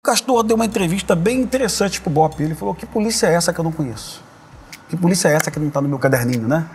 Castor deu uma entrevista bem interessante pro Bop. Ele falou, que polícia é essa que eu não conheço? Que polícia é essa que não tá no meu caderninho, né?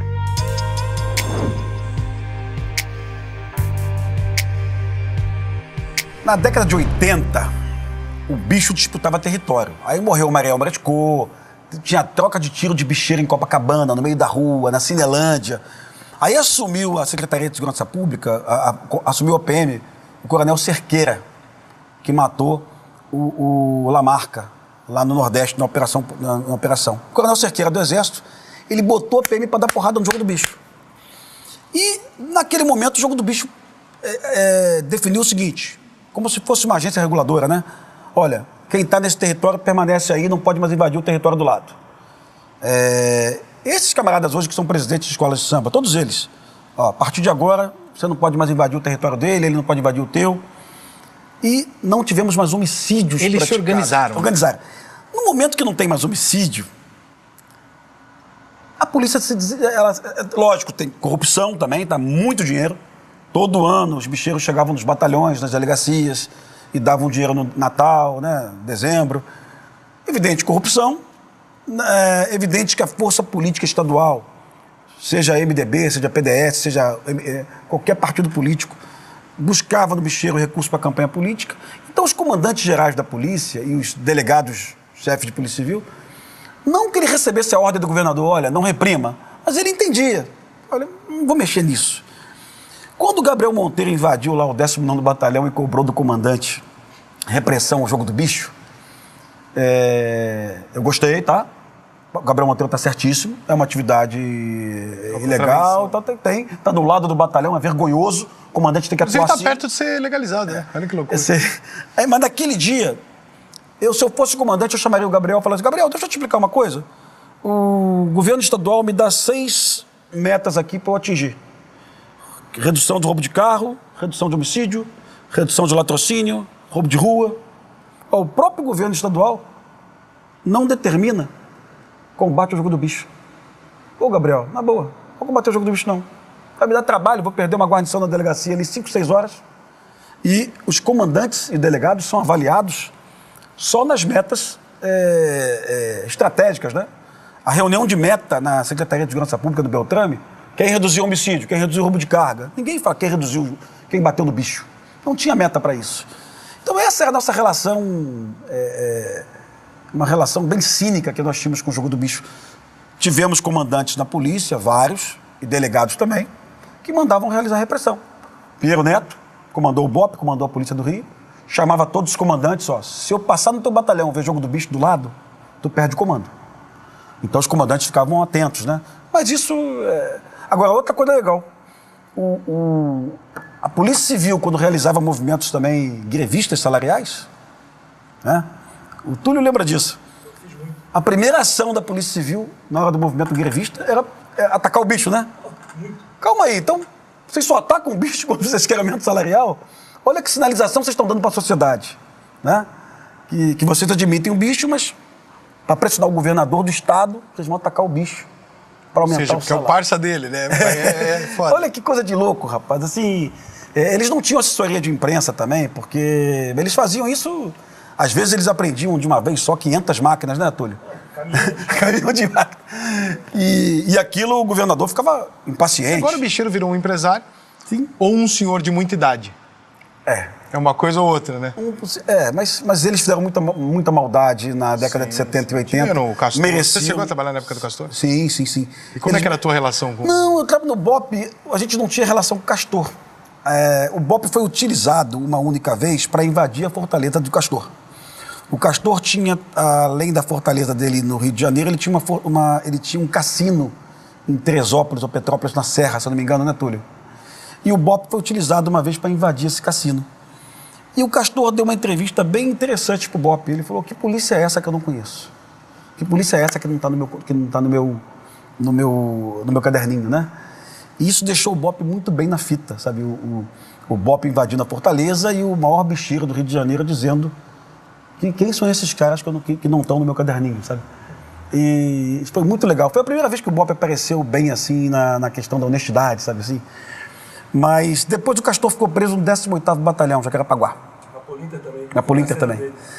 Na década de 80, o bicho disputava território. Aí morreu o Mariel Maratcô, tinha troca de tiro de bicheiro em Copacabana, no meio da rua, na Cinelândia. Aí assumiu a Secretaria de Segurança Pública, assumiu a PM, o coronel Cerqueira, que matou o Lamarca, lá no Nordeste, na operação. O coronel Cerqueira do Exército, ele botou a PM para dar porrada no Jogo do Bicho. E, naquele momento, o Jogo do Bicho definiu o seguinte, como se fosse uma agência reguladora, né? Olha, quem está nesse território permanece aí, não pode mais invadir o território do lado. Esses camaradas hoje que são presidentes de escolas de samba, todos eles, ó, a partir de agora, você não pode mais invadir o território dele, ele não pode invadir o teu. E não tivemos mais homicídios praticados. Eles se organizaram. Organizaram. No momento que não tem mais homicídio, a polícia, lógico, tem corrupção também, tá muito dinheiro. Todo ano os bicheiros chegavam nos batalhões, nas delegacias e davam dinheiro no Natal, né, dezembro. Evidente corrupção, evidente que a força política estadual, seja MDB, seja PDS, seja qualquer partido político, buscava no bicheiro recursos para a campanha política. Então os comandantes gerais da polícia e os delegados, chefes de polícia civil, não que ele recebesse a ordem do governador, olha, não reprima, mas ele entendia, olha, não vou mexer nisso. Quando o Gabriel Monteiro invadiu lá o 19º Batalhão e cobrou do comandante repressão ao Jogo do Bicho, eu gostei, tá? O Gabriel Monteiro tá certíssimo, é uma atividade ilegal, tá do lado do batalhão, é vergonhoso, o comandante tem que atuar assim. Ele tá perto de ser legalizado, né? Olha que loucura. Mas naquele dia, se eu fosse comandante, eu chamaria o Gabriel e falaria assim, Gabriel, deixa eu te explicar uma coisa. O governo estadual me dá 6 metas aqui para eu atingir. Redução do roubo de carro, redução de homicídio, redução de latrocínio, roubo de rua. O próprio governo estadual não determina combate ao Jogo do Bicho. Ô, Gabriel, na boa, não vou combater o Jogo do Bicho, não. Vai me dar trabalho, vou perder uma guarnição na delegacia ali 5, 6 horas. E os comandantes e delegados são avaliados só nas metas estratégicas, né? A reunião de meta na Secretaria de Segurança Pública do Beltrame, quem reduziu o homicídio, quem reduziu o roubo de carga. Ninguém fala quem bateu no bicho. Não tinha meta para isso. Então essa é a nossa relação, uma relação bem cínica que nós tínhamos com o Jogo do Bicho. Tivemos comandantes na polícia, vários, e delegados também, que mandavam realizar a repressão. Pinheiro Neto comandou o BOP, comandou a Polícia do Rio, chamava todos os comandantes, ó, se eu passar no teu batalhão e ver Jogo do Bicho do lado, tu perde o comando. Então os comandantes ficavam atentos, né? Mas isso... Agora, outra coisa legal, a Polícia Civil, quando realizava movimentos também grevistas salariais, né? O Túlio lembra disso. A primeira ação da Polícia Civil, na hora do movimento grevista, era atacar o bicho, né? Calma aí, então, vocês só atacam o bicho quando vocês querem aumento salarial? Olha que sinalização vocês estão dando para a sociedade, né? Que vocês admitem o bicho, mas para pressionar o governador do estado, vocês vão atacar o bicho para aumentar o salário. Porque é o parça dele, né? Foda. Olha que coisa de louco, rapaz. Assim, eles não tinham assessoria de imprensa também, porque eles faziam isso... Às vezes eles aprendiam de uma vez só 500 máquinas, né, Túlio? Caminhão de máquina. E aquilo o governador ficava impaciente. Agora o bicheiro virou um empresário. Sim. Ou um senhor de muita idade. É uma coisa ou outra, né? Mas eles fizeram muita maldade na década de 70 e 80. O Castor. Mereciam. Você chegou a trabalhar na época do Castor? Sim. E como é que era a tua relação com... Não, eu trabalho no BOP, a gente não tinha relação com o Castor. O BOP foi utilizado uma única vez para invadir a fortaleza do Castor. O Castor tinha, além da fortaleza dele no Rio de Janeiro, ele tinha um cassino em Teresópolis ou Petrópolis, na Serra, se eu não me engano, né, Túlio? E o BOP foi utilizado uma vez para invadir esse cassino. E o Castor deu uma entrevista bem interessante pro BOP. Ele falou, que polícia é essa que eu não conheço? Que polícia é essa que não está no meu caderninho, né? E isso deixou o BOP muito bem na fita, sabe? O BOP invadindo a fortaleza e o maior bicheiro do Rio de Janeiro dizendo quem são esses caras que não estão no meu caderninho, sabe? E isso foi muito legal. Foi a primeira vez que o BOP apareceu bem assim na questão da honestidade, sabe assim? Mas depois o Castor ficou preso no 18º Batalhão, Jacarepaguá. Na Polinter também. Na Polinter também.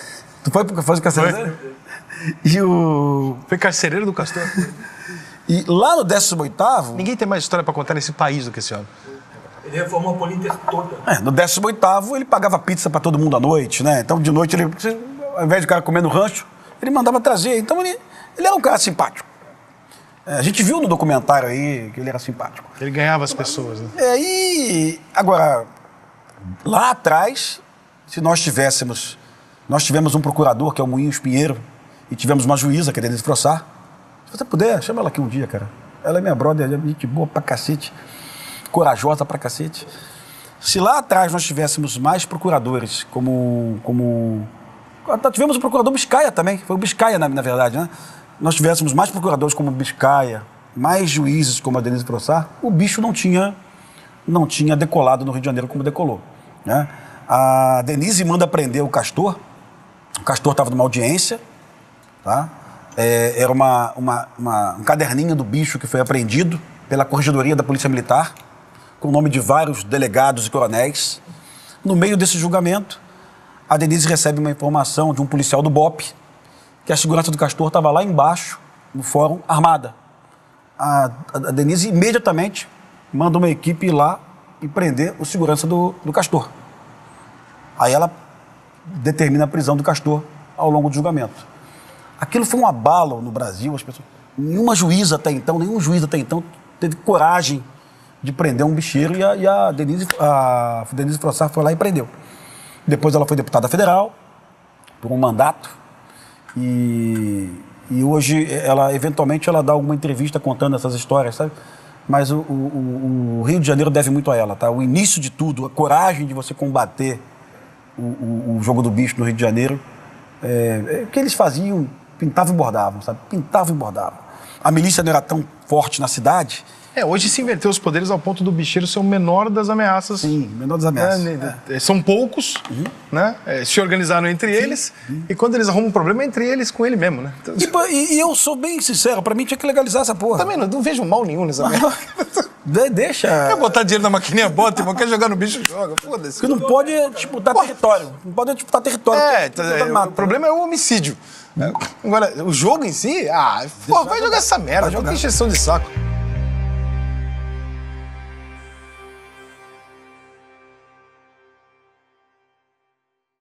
Tu foi fazer carcereiro dele? E o... Foi carcereiro do Castor. E lá no 18º... Ninguém tem mais história pra contar nesse país do que esse homem. Ele reformou a Polinter toda. No 18º, ele pagava pizza pra todo mundo à noite, né? Então, de noite, ele, ao invés de o cara comer no rancho, ele mandava trazer. Então, ele era um cara simpático. A gente viu no documentário aí que ele era simpático. Ele ganhava as pessoas, né? E agora, lá atrás, se nós tivéssemos... Nós tivemos um procurador, que é o Moinhos Pinheiro, e tivemos uma juíza, que é Denise Frossard. Se você puder, chama ela aqui um dia, cara. Ela é minha brother, ela é gente boa pra cacete, corajosa pra cacete. Se lá atrás nós tivéssemos mais procuradores, nós tivemos o procurador Biscaia também, foi o Biscaia, na verdade, né? Nós tivéssemos mais procuradores como Biscaia, mais juízes como a Denise Frossard, o bicho não tinha decolado no Rio de Janeiro como decolou, né? A Denise manda prender o Castor estava numa audiência, tá? Era um caderninho do bicho que foi apreendido pela Corregedoria da Polícia Militar, com o nome de vários delegados e coronéis. No meio desse julgamento, a Denise recebe uma informação de um policial do BOPE que a segurança do Castor estava lá embaixo, no fórum, armada. A Denise imediatamente manda uma equipe ir lá e prender o segurança do Castor. Aí ela determina a prisão do Castor ao longo do julgamento. Aquilo foi um abalo no Brasil, as pessoas... Nenhum juiz até então teve coragem de prender um bicheiro e a Denise Frossard foi lá e prendeu. Depois ela foi deputada federal por um mandato e hoje eventualmente ela dá alguma entrevista contando essas histórias, sabe? Mas o Rio de Janeiro deve muito a ela, tá? O início de tudo, a coragem de você combater o jogo do bicho no Rio de Janeiro, o que eles faziam, pintavam e bordavam, sabe? Pintavam e bordavam. A milícia não era tão forte na cidade. Hoje se inverteu os poderes ao ponto do bicheiro ser o menor das ameaças. Sim, menor das ameaças. São poucos, né? Se organizaram entre eles, e quando eles arrumam um problema, é entre eles com ele mesmo, né? Então, e eu sou bem sincero, pra mim tinha que legalizar essa porra. Também não vejo mal nenhum nessa merda. Deixa. Quer botar dinheiro na maquininha, bota, irmão. Quer jogar no bicho, joga. Foda-se. Porque não pode disputar território. Não pode disputar território. O problema é o homicídio. Agora, o jogo em si, vai jogar essa merda. Joga encheção de saco.